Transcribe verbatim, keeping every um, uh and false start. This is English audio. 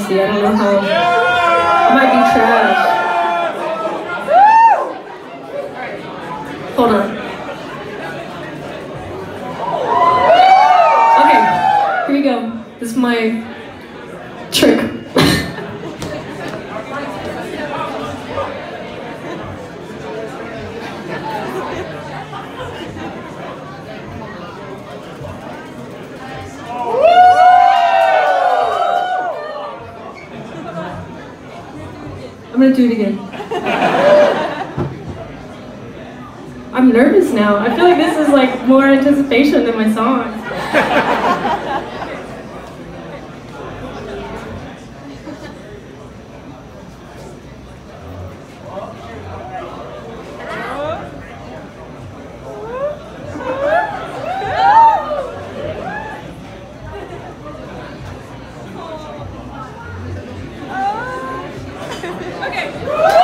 honestly. I don't know how. It might be trash. Hold on. Okay, here we go. This is my trick. I'm gonna do it again. I'm nervous now. I feel like this is like more anticipation than my song. Okay.